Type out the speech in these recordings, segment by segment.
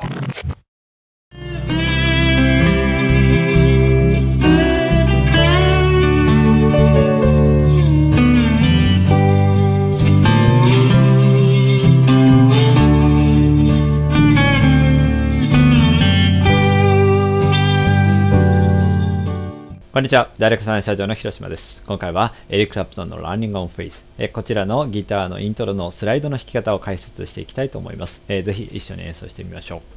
こんにちは、ダイレクトサインスタジオの広島です。今回はエリック・クラプトンの Running on Freeze、こちらのギターのイントロのスライドの弾き方を解説していきたいと思います。ぜひ一緒に演奏してみましょ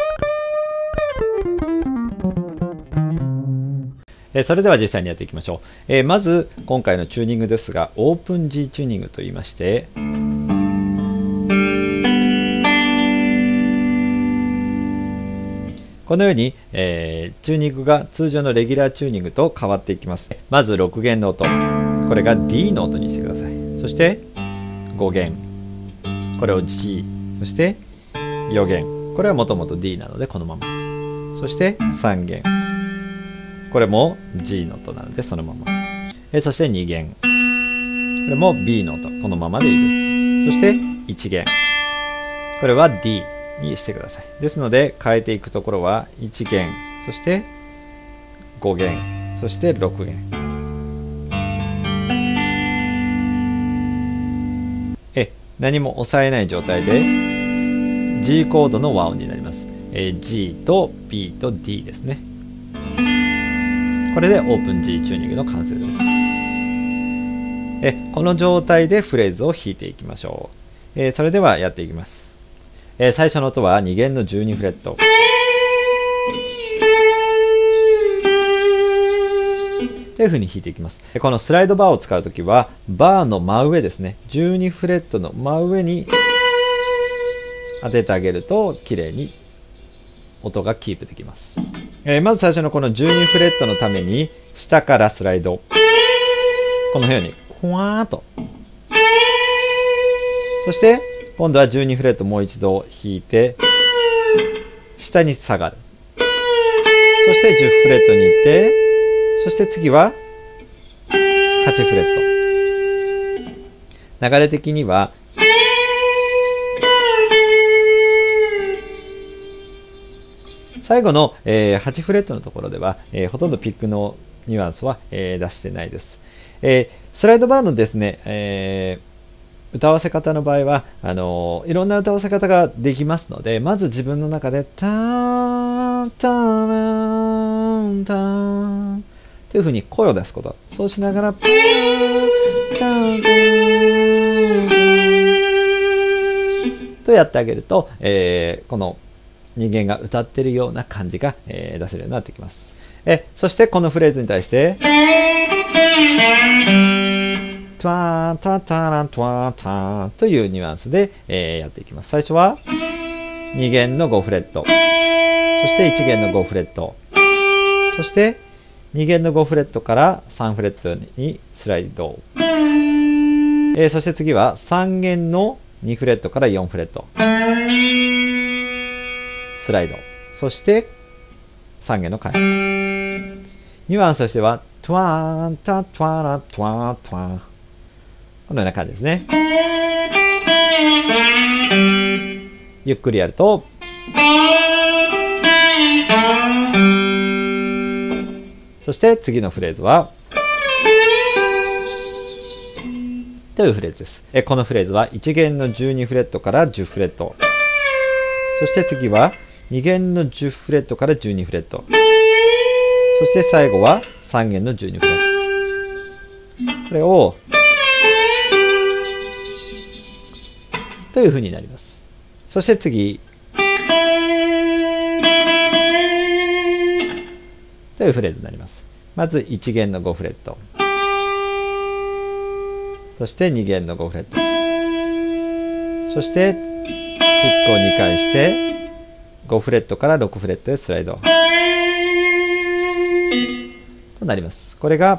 う。それでは実際にやっていきましょう。まず今回のチューニングですが、オープン G チューニングと言いまして、このように、チューニングが通常のレギュラーチューニングと変わっていきます。まず6弦の音、これが D の音にしてください。そして5弦、これを G、そして4弦、これはもともと D なのでこのまま。そして3弦、これも G の音なのでそのまま。そして2弦、これも B の音、このままでいいです。そして1弦、これは Dにしてください。ですので変えていくところは1弦、そして5弦、そして6弦。何も押さえない状態で G コードの和音になります。G と B と D ですね。これでオープン G チューニングの完成です。この状態でフレーズを弾いていきましょう。それではやっていきます。最初の音は2弦の12フレット。というふうに弾いていきます。このスライドバーを使うときは、バーの真上ですね。12フレットの真上に当ててあげると、きれいに音がキープできます。まず最初のこの12フレットのために、下からスライド。このように、ふわーっと。そして、今度は12フレットもう一度弾いて下に下がる。そして10フレットに行って、そして次は8フレット。流れ的には最後の8フレットのところではほとんどピックのニュアンスは出してないです。スライドバーのですね歌わせ方の場合はいろんな歌わせ方ができますので、まず自分の中でターンターンターンというふうに声を出すこと。そうしながらターンターンターンとやってあげると、この人間が歌っているような感じが、出せるようになってきます。そしてこのフレーズに対してトワータタラントワータというニュアンスで、やっていきます。最初は2弦の5フレット、そして1弦の5フレット、そして2弦の5フレットから3フレットにスライド、そして次は3弦の2フレットから4フレットスライド、そして3弦の回。ニュアンスとしてはトワータトワラトワトワ、このような感じですね。ゆっくりやるとそして次のフレーズはというフレーズです。このフレーズは1弦の12フレットから10フレット、そして次は2弦の10フレットから12フレット、そして最後は3弦の12フレット、これをというふうになります。そして次というフレーズになります。まず1弦の5フレット、そして2弦の5フレット、そしてピックを2回して5フレットから6フレットへスライドとなります。これが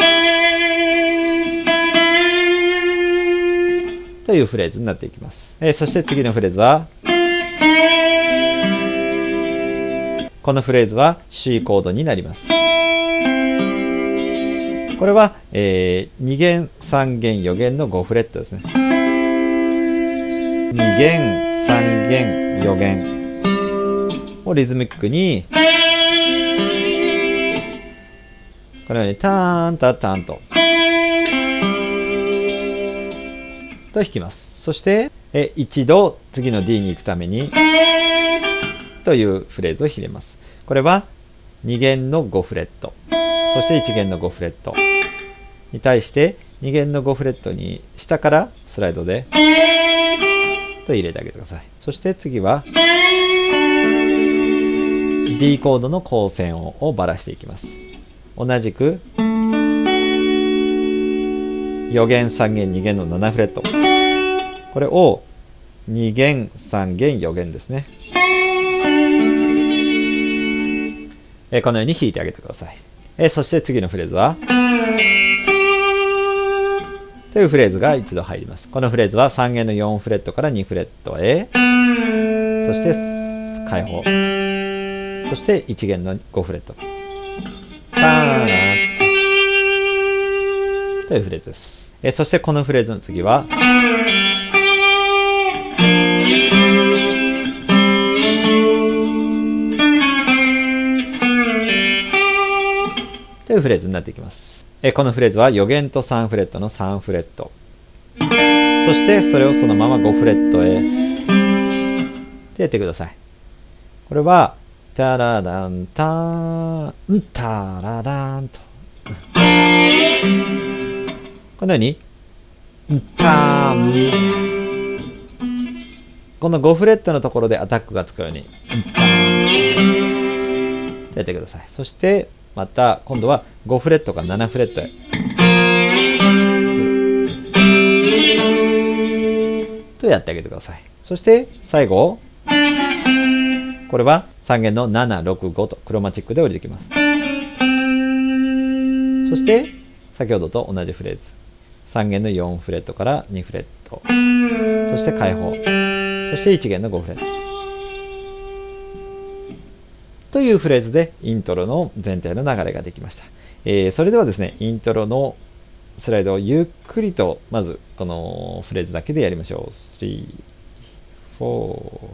というフレーズになっていきます。そして次のフレーズはこのフレーズは C コードになります。これは、2弦、3弦、4弦の5フレットですね。2弦、3弦、4弦。 をリズミックにこのようにターンタターンと弾きます。そして一度次の D に行くためにというフレーズを弾れます。これは2弦の5フレット、そして1弦の5フレットに対して2弦の5フレットに下からスライドでと入れてあげてください。そして次は D コードの高線音をばらしていきます。同じく4弦3弦2弦の7フレット、これを2弦3弦4弦ですね、このように弾いてあげてください。そして次のフレーズはというフレーズが一度入ります。このフレーズは3弦の4フレットから2フレットへ、そして開放、そして1弦の5フレットターンというフレーズです。そしてこのフレーズの次はというフレーズになっていきます。このフレーズは4弦と3フレットの3フレット、そしてそれをそのまま5フレットへでやってください。これはタラダンターンタラダンとこのようにターン、この5フレットのところでアタックがつくようにやってください。そしてまた今度は5フレットから7フレットへとやってあげてください。そして最後これは3弦の765とクロマチックで降りてきます。そして先ほどと同じフレーズ3弦の4フレットから2フレット、そして開放、そして1弦の5フレットというフレーズでイントロの全体の流れができました。それではですね、イントロのスライドをゆっくりとまずこのフレーズだけでやりましょう。3、4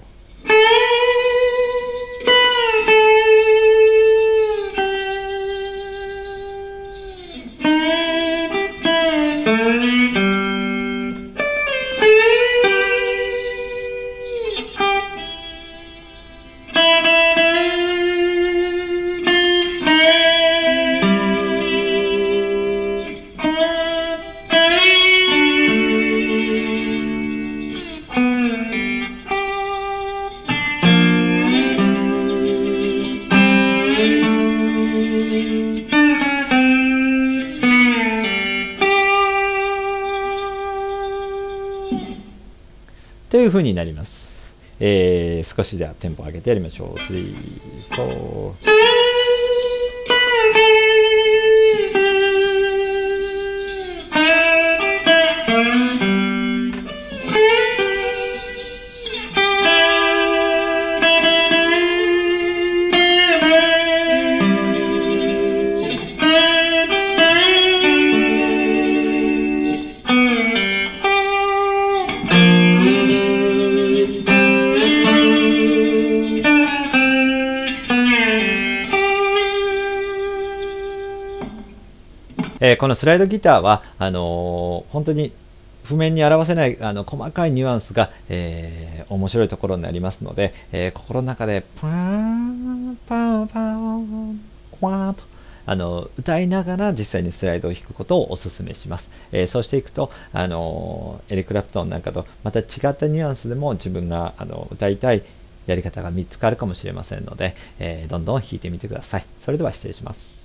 という風になります。少しではテンポを上げてやりましょう。3、4このスライドギターは本当に譜面に表せない細かいニュアンスが、面白いところになりますので、心の中でパーンパンパンクワーンと歌いながら実際にスライドを弾くことをお勧めします。そうしていくとエリック・クラプトンなんかとまた違ったニュアンスでも自分が歌いたいやり方が見つかるかもしれませんので、どんどん弾いてみてください。それでは失礼します。